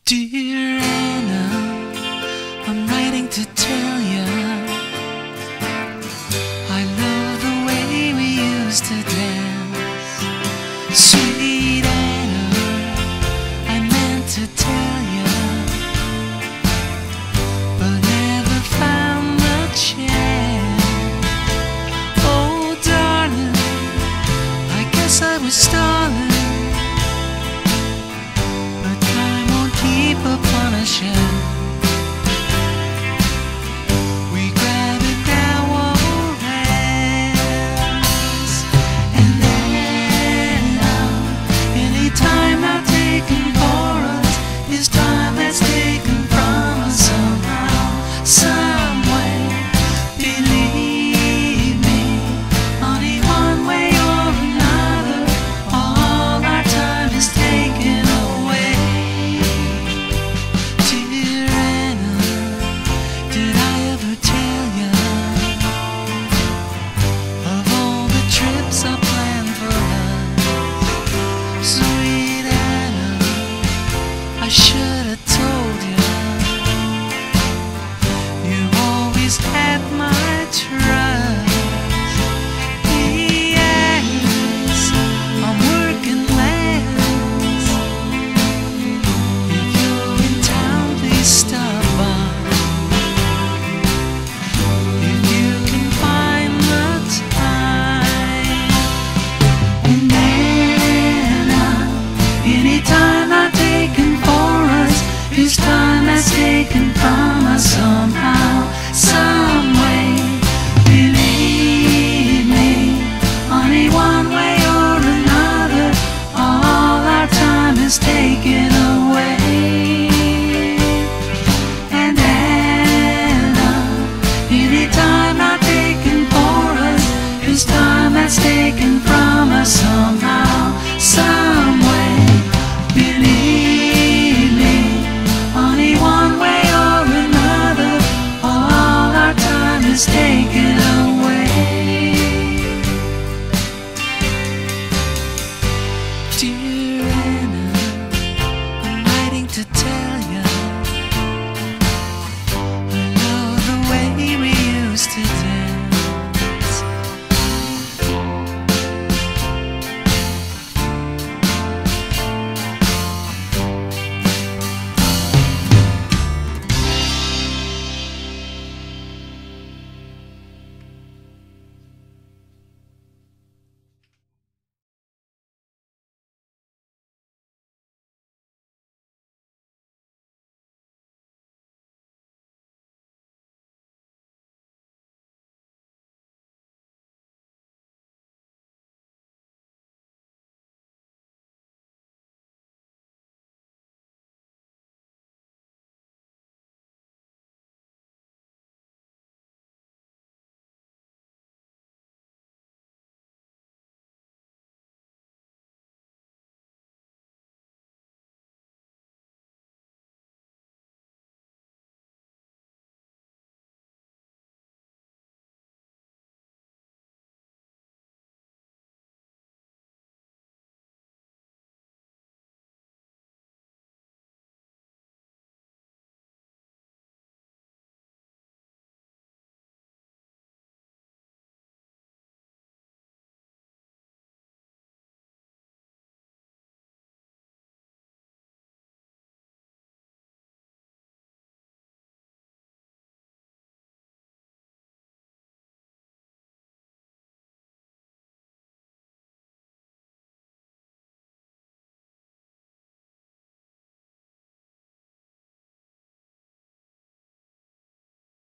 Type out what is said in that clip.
Dear Anna, I'm writing to tell ya I love the way we used to dance. Sweet Anna, I meant to tell ya, but never found the chance. Oh darling, I guess I was stalling, keep a punishing. We grab it now, our hands, and then anytime not taken for us is time that's taken from us somehow, some way. Believe me, only one way or another, all our time is taken away. I should have told you. You always had my trust. Yes, I'm working less. If you're in town, please stop by. If you can find the time. And then anytime I've taken for us is time that's taken from us somehow.